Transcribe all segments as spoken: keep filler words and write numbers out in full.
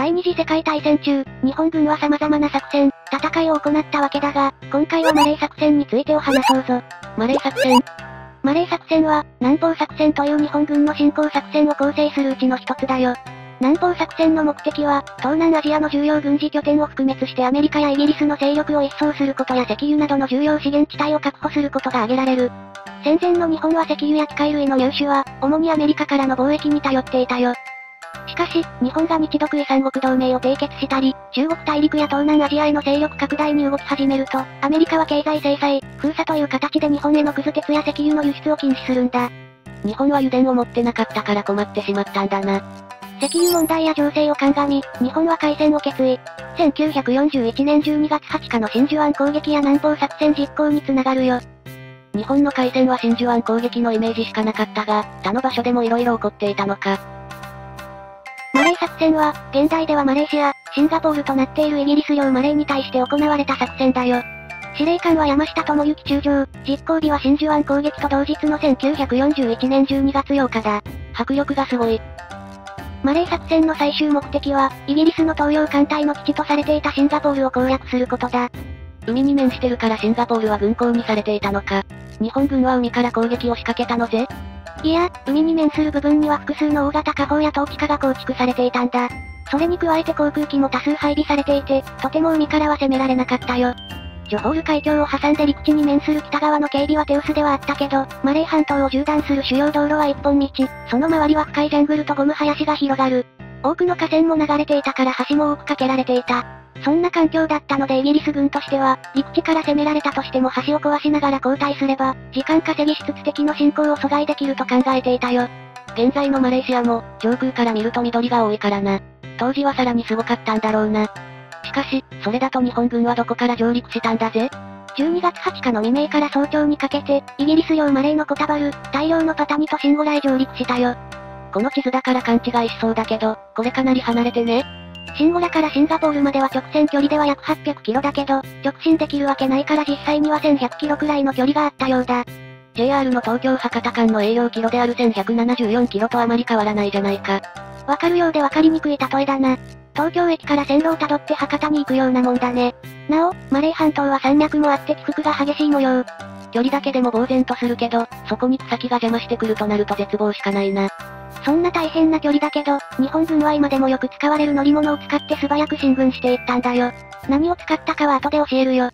第二次世界大戦中、日本軍は様々な作戦、戦いを行ったわけだが、今回はマレー作戦についてを話そうぞ。 マレー作戦マレー作戦は、南方作戦という日本軍の侵攻作戦を構成するうちの一つだよ。南方作戦の目的は、東南アジアの重要軍事拠点を含滅してアメリカやイギリスの勢力を一掃することや石油などの重要資源地帯を確保することが挙げられる。戦前の日本は石油や機械類の入手は、主にアメリカからの貿易に頼っていたよ。しかし、日本が日独伊三国同盟を締結したり、中国大陸や東南アジアへの勢力拡大に動き始めると、アメリカは経済制裁、封鎖という形で日本へのくず鉄や石油の輸出を禁止するんだ。 日本は油田を持ってなかったから困ってしまったんだな。 石油問題や情勢を鑑み、日本は開戦を決意。せんきゅうひゃくよんじゅういちねんじゅうにがつはつかの真珠湾攻撃や南方作戦実行につながるよ。 日本の開戦は真珠湾攻撃のイメージしかなかったが、他の場所でも色々起こっていたのか。 マレー作戦は、現代ではマレーシア、シンガポールとなっているイギリス領マレーに対して行われた作戦だよ。司令官は山下智之中将、実行日は真珠湾攻撃と同日のせんきゅうひゃくよんじゅういちねんじゅうにがつようかだ。 迫力がすごい。 マレー作戦の最終目的は、イギリスの東洋艦隊の基地とされていたシンガポールを攻略することだ。 海に面してるからシンガポールは軍港にされていたのか。日本軍は海から攻撃を仕掛けたのぜ。 いや、海に面する部分には複数の大型火砲や統機下が構築されていたんだ。それに加えて航空機も多数配備されていて、とても海からは攻められなかったよ。ジョホール海峡を挟んで陸地に面する北側の警備は手薄ではあったけど、マレー半島を縦断する主要道路は一本道、その周りは深いジャングルとゴム林が広がる。多くの河川も流れていたから橋も多く架けられていた。そんな環境だったのでイギリス軍としては、陸地から攻められたとしても橋を壊しながら後退すれば、時間稼ぎしつつ敵の進行を阻害できると考えていたよ。 現在のマレーシアも、上空から見ると緑が多いからな。当時はさらにすごかったんだろうな。しかし、それだと日本軍はどこから上陸したんだぜ？ じゅうにがつはつかの未明から早朝にかけて、イギリス領マレーのコタバル、大量のパタニとシンゴラへ上陸したよ。 この地図だから勘違いしそうだけど、これかなり離れてね。 シンゴラからシンガポールまでは直線距離では約はっぴゃくキロだけど、直進できるわけないから実際にはせんひゃくキロくらいの距離があったようだ。 ジェイアール の東京博多間の営業キロであるせんひゃくななじゅうよんキロとあまり変わらないじゃないか。 わかるようでわかりにくい例えだな。東京駅から線路をたどって博多に行くようなもんだね。なお、マレー半島は山脈もあって起伏が激しい模様。 距離だけでも呆然とするけど、そこに草木が邪魔してくるとなると絶望しかないな。 そんな大変な距離だけど、日本軍は今でもよく使われる乗り物を使って素早く進軍していったんだよ。何を使ったかは後で教えるよ。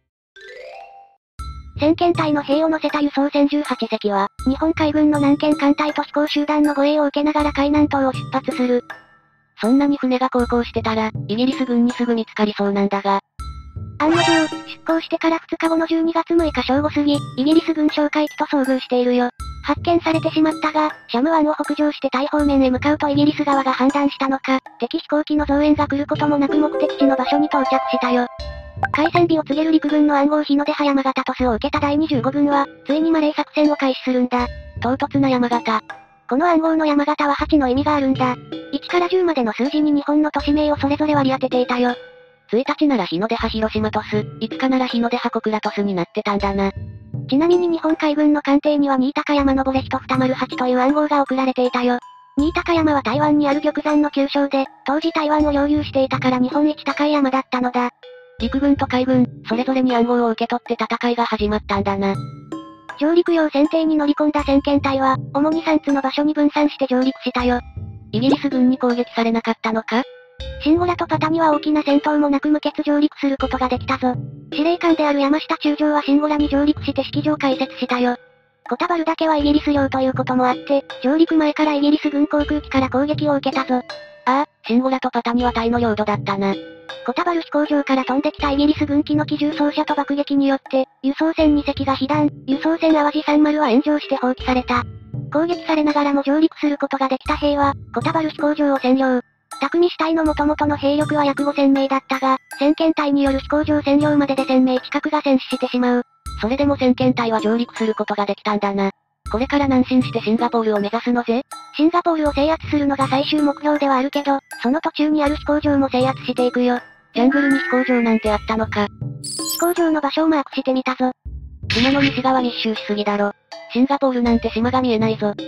先遣隊の兵を乗せた輸送船じゅうはちせきは、日本海軍の南県艦隊と飛行集団の護衛を受けながら海南島を出発する。 そんなに船が航行してたら、イギリス軍にすぐ見つかりそうなんだが。 案の定、出港してからふつかごのじゅうにがつむいか正午過ぎ、イギリス軍哨戒機と遭遇しているよ。発見されてしまったが、シャム湾を北上してタイ方面へ向かうとイギリス側が判断したのか、敵飛行機の増援が来ることもなく目的地の場所に到着したよ。開戦日を告げる陸軍の暗号日の出派山形トスを受けただいにじゅうごぐんは、ついにマレー作戦を開始するんだ。 唐突な山形。 この暗号の山形ははちの意味があるんだ。いちからじゅうまでの数字に日本の都市名をそれぞれ割り当てていたよ。 ついたちなら日の出派広島トス、いつかなら日の出派小倉トスになってたんだな。 ちなみに日本海軍の艦艇には新高山登れひとにまるはちという暗号が送られていたよ。新高山は台湾にある玉山の急所で、当時台湾を領有していたから日本一高い山だったのだ。 陸軍と海軍、それぞれに暗号を受け取って戦いが始まったんだな。 上陸用船艇に乗り込んだ先遣隊は、主にさんつの場所に分散して上陸したよ。 イギリス軍に攻撃されなかったのか？ シンゴラとパタニは大きな戦闘もなく無血上陸することができたぞ。司令官である山下中将はシンゴラに上陸して式場開設したよ。コタバルだけはイギリス領ということもあって、上陸前からイギリス軍航空機から攻撃を受けたぞ。 ああ、シンゴラとパタニはタイの領土だったな。 コタバル飛行場から飛んできたイギリス軍機の機銃掃射と爆撃によって、輸送船にせきが被弾、輸送船淡路さんじゅうは炎上して放棄された。攻撃されながらも上陸することができた兵は、コタバル飛行場を占領。匠死体の元々の兵力は約ごせんめいだったが、先遣隊による飛行場占領まででせんめい近くが戦死してしまう。 それでも先遣隊は上陸することができたんだな。これから南進してシンガポールを目指すのぜ。 シンガポールを制圧するのが最終目標ではあるけど、その途中にある飛行場も制圧していくよ。 ジャングルに飛行場なんてあったのか。 飛行場の場所をマークしてみたぞ。 島の西側密集しすぎだろ。シンガポールなんて島が見えないぞ。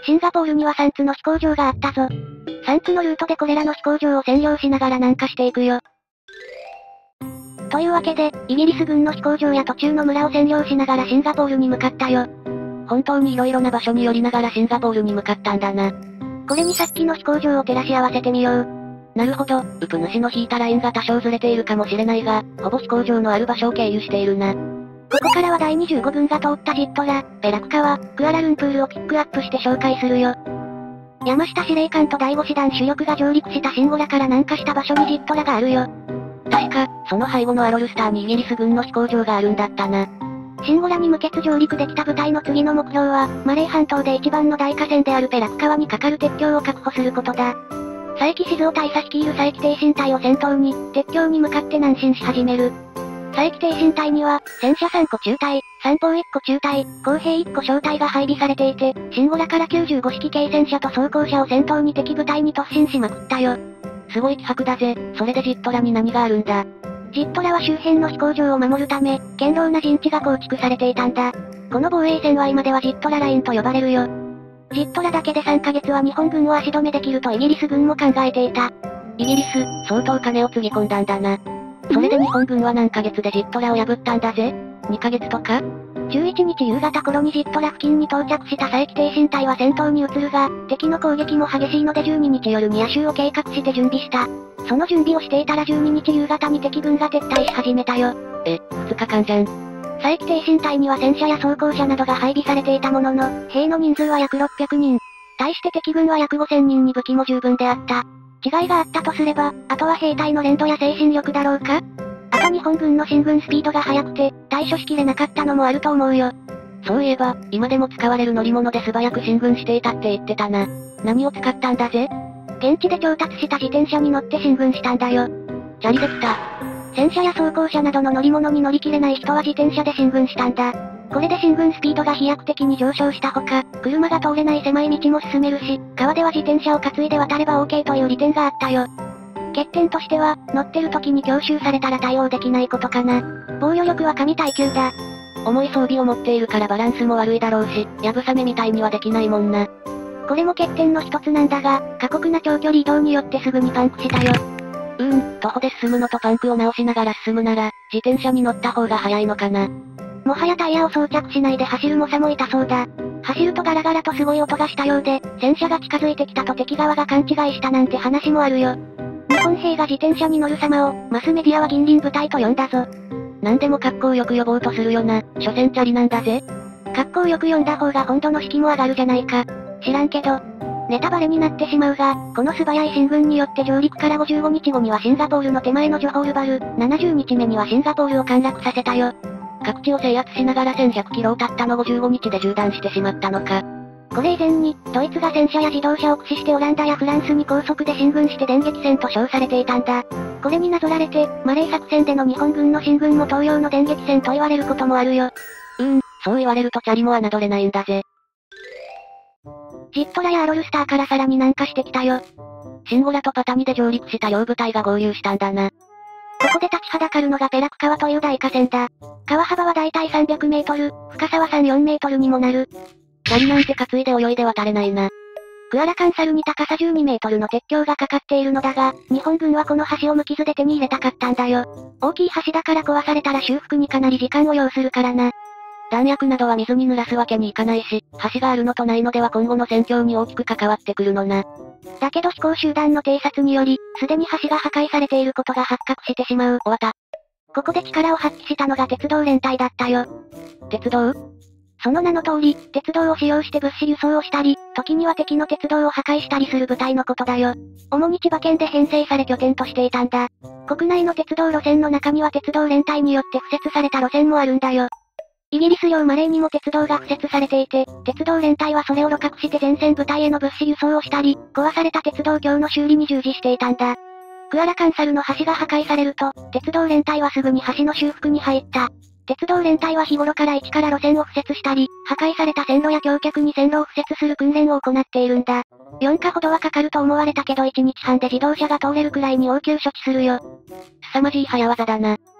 シンガポールにはさんつの飛行場があったぞ。さんつのルートでこれらの飛行場を占領しながら南下していくよ。というわけで、イギリス軍の飛行場や途中の村を占領しながらシンガポールに向かったよ。 本当に色々な場所に寄りながらシンガポールに向かったんだな。 これにさっきの飛行場を照らし合わせてみよう。 なるほど、ウプ主の引いたラインが多少ずれているかもしれないが、ほぼ飛行場のある場所を経由しているな。 ここからはだいにじゅうご軍が通ったジットラ、ペラク川、クアラルンプールをピックアップして紹介するよ。山下司令官とだいご師団主力が上陸したシンゴラから南下した場所にジットラがあるよ。 確か、その背後のアロルスターにイギリス軍の飛行場があるんだったな。 シンゴラに向けて上陸できた部隊の次の目標は、マレー半島で一番の大河川であるペラク川に架かる鉄橋を確保することだ。佐伯静雄大佐率いる佐伯挺身隊を先頭に、鉄橋に向かって南進し始める。佐伯挺身隊には、戦車さんこ中隊、三砲いっこ中隊、工兵いっこ小隊が配備されていて、シンゴラからきゅうじゅうご式軽戦車と装甲車を先頭に敵部隊に突進しまくったよ。 すごい気迫だぜ。それでジットラに何があるんだ？ ジットラは周辺の飛行場を守るため、堅牢な陣地が構築されていたんだ。この防衛線は今ではジットララインと呼ばれるよ。ジットラだけでさんかげつは日本軍を足止めできるとイギリス軍も考えていた。 イギリス、相当金をつぎ込んだんだな。それで日本軍は何ヶ月でジットラを破ったんだぜ？ に ヶ月とか？ じゅういちにち夕方頃にジットラ付近に到着した佐伯挺身隊は戦闘に移るが、敵の攻撃も激しいのでじゅうににち夜に夜襲を計画して準備した。その準備をしていたらじゅうににち夕方に敵軍が撤退し始めたよ。 え、ふつかかんじゃん。 佐伯挺身隊には戦車や装甲車などが配備されていたものの、兵の人数は約ろっぴゃくにん。対して敵軍は約ごせんにんに武器も十分であった。違いがあったとすれば、あとは兵隊の連動や精神力だろうか？あと日本軍の進軍スピードが速くて、対処しきれなかったのもあると思うよ。 そういえば、今でも使われる乗り物で素早く進軍していたって言ってたな。何を使ったんだぜ？ 現地で調達した自転車に乗って進軍したんだよ。 チャリできた。 戦車や装甲車などの乗り物に乗り切れない人は自転車で進軍したんだ。これで進軍スピードが飛躍的に上昇したほか、車が通れない狭い道も進めるし、川では自転車を担いで渡れば OK という利点があったよ。欠点としては、乗ってる時に強襲されたら対応できないことかな。防御力は神耐久だ。 重い装備を持っているからバランスも悪いだろうし、やぶさめみたいにはできないもんな。 これも欠点の一つなんだが、過酷な長距離移動によってすぐにパンクしたよ。 うーん、徒歩で進むのとパンクを直しながら進むなら、自転車に乗った方が早いのかな。 もはやタイヤを装着しないで走る猛者もいたそうだ。走るとガラガラとすごい音がしたようで、戦車が近づいてきたと敵側が勘違いしたなんて話もあるよ。日本兵が自転車に乗る様を、マスメディアは銀輪部隊と呼んだぞ。 なんでも格好よく呼ぼうとするよな、所詮チャリなんだぜ。 格好よく呼んだ方が本土の士気も上がるじゃないか。知らんけど。ネタバレになってしまうが、この素早い進軍によって上陸からごじゅうごにちごにはシンガポールの手前のジョホールバル、ななじゅうにちめにはシンガポールを陥落させたよ。 各地を制圧しながらせんひゃくキロをたったのごじゅうごにちで縦断してしまったのか。 これ以前に、ドイツが戦車や自動車を駆使してオランダやフランスに高速で進軍して電撃戦と称されていたんだ。これになぞられて、マレー作戦での日本軍の進軍も東洋の電撃戦と言われることもあるよ。 うーん、そう言われるとチャリも侮れないんだぜ。 ジットラやアロルスターからさらに南下してきたよ。 シンゴラとパタニで上陸した両部隊が合流したんだな。 ここで立ちはだかるのがペラク川という大河川だ。川幅はだいたいさんびゃくメートル、深さはさんじゅうよんメートルにもなる。 チャリなんて担いで泳いで渡れないな。 クアラカンサルに高さじゅうにメートルの鉄橋がかかっているのだが、日本軍はこの橋を無傷で手に入れたかったんだよ。大きい橋だから壊されたら修復にかなり時間を要するからな。 弾薬などは水に濡らすわけにいかないし、橋があるのとないのでは今後の戦況に大きく関わってくるのな。 だけど飛行集団の偵察により、すでに橋が破壊されていることが発覚してしまう。 終わった。 ここで力を発揮したのが鉄道連隊だったよ。 鉄道？ その名の通り、鉄道を使用して物資輸送をしたり、時には敵の鉄道を破壊したりする部隊のことだよ。主に千葉県で編成され拠点としていたんだ。国内の鉄道路線の中には鉄道連隊によって敷設された路線もあるんだよ。イギリス領マレーにも鉄道が敷設されていて、鉄道連隊はそれを路獲して前線部隊への物資輸送をしたり、壊された鉄道橋の修理に従事していたんだ。クアラカンサルの橋が破壊されると、鉄道連隊はすぐに橋の修復に入った。鉄道連隊は日頃から一から路線を敷設したり、破壊された線路や橋脚に線路を敷設する訓練を行っているんだ。よっかほどはかかると思われたけどいちにちはんで自動車が通れるくらいに応急処置するよ。 凄まじい早技だな。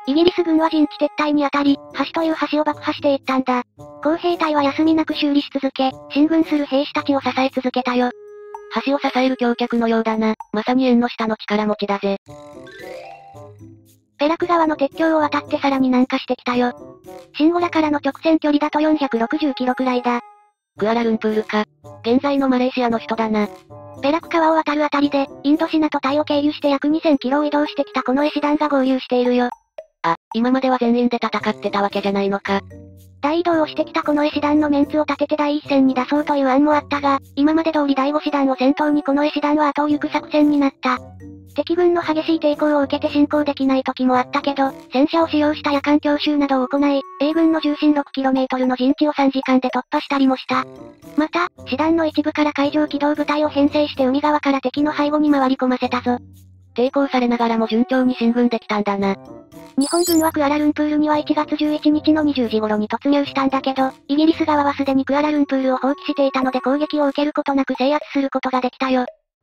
イギリス軍は陣地撤退にあたり、橋という橋を爆破していったんだ。工兵隊は休みなく修理し続け、進軍する兵士たちを支え続けたよ。 橋を支える橋脚のようだな。まさに縁の下の力持ちだぜ。 ペラク川の鉄橋を渡ってさらに南下してきたよ。シンゴラからの直線距離だとよんひゃくろくじゅっキロくらいだ。 クアラルンプールか。現在のマレーシアの首都だな。 ペラク川を渡るあたりで、インドシナとタイを経由して約にせんキロを移動してきた近衛師団が合流しているよ。 あ、今までは全員で戦ってたわけじゃないのか。 大移動をしてきた近衛師団のメンツを立てて第一線に出そうという案もあったが、今まで通り第五師団を先頭に近衛師団は後を行く作戦になった。敵軍の激しい抵抗を受けて進行できない時もあったけど、戦車を使用した夜間強襲などを行い、英軍の重心 ろくキロメートル の陣地をさんじかんで突破したりもした。また、師団の一部から海上機動部隊を編成して海側から敵の背後に回り込ませたぞ。 抵抗されながらも順調に進軍できたんだな。 日本軍はクアラルンプールにはいちがつじゅういちにちのにじゅうじ頃に突入したんだけど、イギリス側はすでにクアラルンプールを放棄していたので攻撃を受けることなく制圧することができたよ。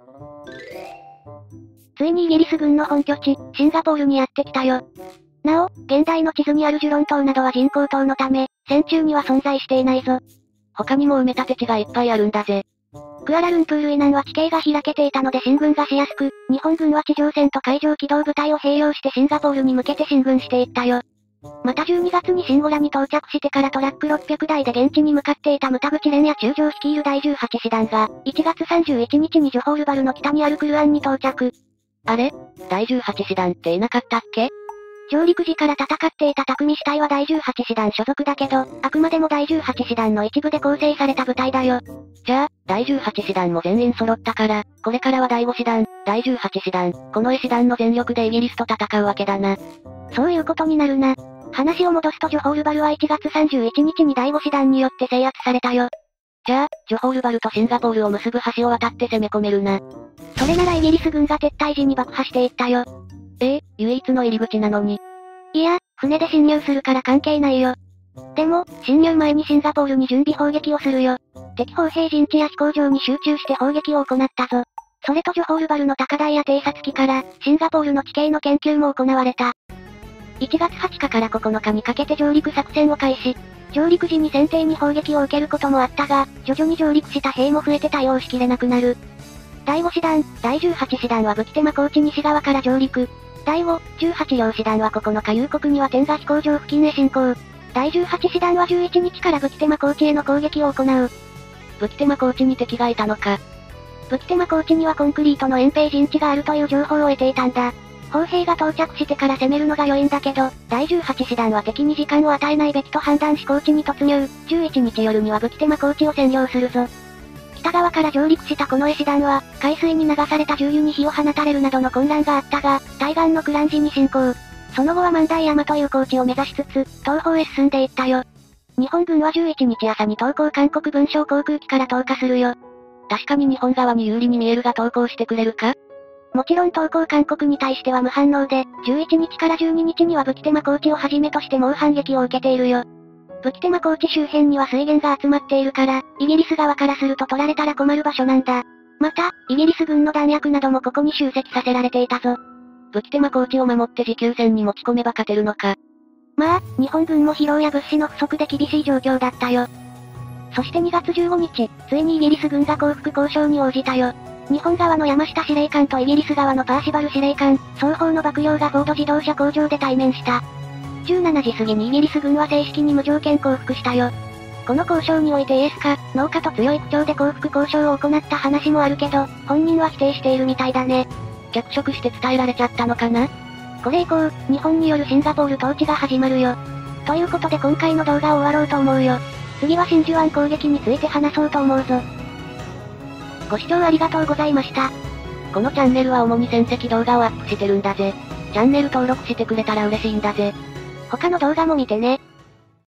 ついにイギリス軍の本拠地、シンガポールにやってきたよ。なお、現代の地図にあるジュロン島などは人工島のため、戦中には存在していないぞ。 他にも埋め立て地がいっぱいあるんだぜ。 クアラルンプール以南は地形が開けていたので進軍がしやすく、日本軍は地上戦と海上機動部隊を併用してシンガポールに向けて進軍していったよ。またじゅうにがつにシンゴラに到着してからトラックろっぴゃくだいで現地に向かっていたムタグチ連や中将率いるだいじゅうはち師団が、いちがつさんじゅういちにちにジョホールバルの北にあるクルアンに到着。 あれ？だいじゅうはち師団っていなかったっけ？ 上陸時から戦っていた匠師隊はだいじゅうはち師団所属だけど、あくまでもだいじゅうはち師団の一部で構成された部隊だよ。 じゃあ、だいじゅうはち師団も全員揃ったから、これからはだいご師団、だいじゅうはち師団、近衛師団の全力でイギリスと戦うわけだな。 そういうことになるな。話を戻すとジョホールバルはいちがつさんじゅういちにちにだいご師団によって制圧されたよ。 じゃあ、ジョホールバルとシンガポールを結ぶ橋を渡って攻め込めるな。 それならイギリス軍が撤退時に爆破していったよ。 ええ、唯一の入り口なのに。 いや、船で侵入するから関係ないよ。でも、侵入前にシンガポールに準備砲撃をするよ。敵砲兵陣地や飛行場に集中して砲撃を行ったぞ。それとジョホールバルの高台や偵察機から、シンガポールの地形の研究も行われた。いちがつはつかからここのかにかけて上陸作戦を開始。上陸時に船艇に砲撃を受けることもあったが、徐々に上陸した兵も増えて対応しきれなくなる。だいご師団、だいじゅうはち師団はブキテマ高地西側から上陸。だいご、じゅうはち両師団はここのか夕刻には天下飛行場付近へ進行。だいじゅうはち師団はじゅういちにちからブキテマ高地への攻撃を行う。 ブキテマ高地に敵がいたのか。 ブキテマ高地にはコンクリートの遠兵陣地があるという情報を得ていたんだ。砲兵が到着してから攻めるのが良いんだけど、だいじゅうはち師団は敵に時間を与えないべきと判断し高地に突入。じゅういちにち夜にはブキテマ高地を占領するぞ。北側から上陸した近衛師団は、海水に流された重油に火を放たれるなどの混乱があったが、対岸のクランジに進行。その後は万代山という高地を目指しつつ、東方へ進んでいったよ。日本軍はじゅういちにち朝に投降韓国文章航空機から投下するよ。 確かに日本側に有利に見えるが投降してくれるか？ もちろん投降韓国に対しては無反応で、じゅういちにちからじゅうににちにはブキテマ高地をはじめとして猛反撃を受けているよ。ブキテマ高地周辺には水源が集まっているから、イギリス側からすると取られたら困る場所なんだ。また、イギリス軍の弾薬などもここに集積させられていたぞ。 ブキテマ高地を守って持久戦に持ち込めば勝てるのか。 まあ、日本軍も疲労や物資の不足で厳しい状況だったよ。そしてにがつじゅうごにち、ついにイギリス軍が降伏交渉に応じたよ。日本側の山下司令官とイギリス側のパーシバル司令官、双方の幕僚がフォード自動車工場で対面した。じゅうしちじ過ぎにイギリス軍は正式に無条件降伏したよ。この交渉においてイエスか、ノーかと強い口調で降伏交渉を行った話もあるけど、本人は否定しているみたいだね。 脚色して伝えられちゃったのかな？ これ以降、日本によるシンガポール統治が始まるよ。ということで今回の動画を終わろうと思うよ。次は真珠湾攻撃について話そうと思うぞ。ご視聴ありがとうございました。 このチャンネルは主に戦績動画をアップしてるんだぜ。チャンネル登録してくれたら嬉しいんだぜ。 他の動画も見てね。